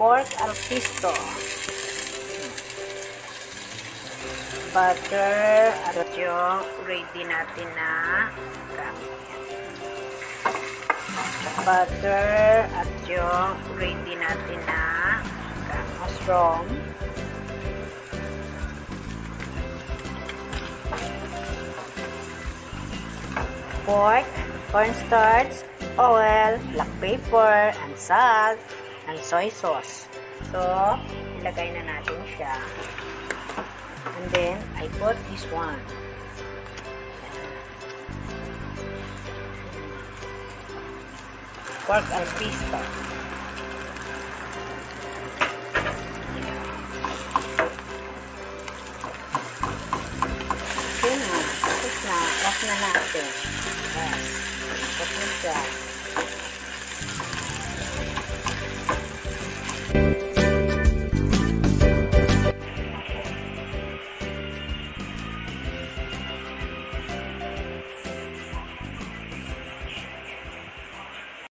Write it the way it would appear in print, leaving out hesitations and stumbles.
pork al pisto. Butter at yung ready natin na gamit. Butter at yung ready natin na mushroom. Pork, cornstarch, oil, black pepper, and salt, and soy sauce. So, ilagay na natin siya. And then, I put this one. Pork al pisto. Okay na. Tapos na. Off na natin. Yes. Tapos na siya.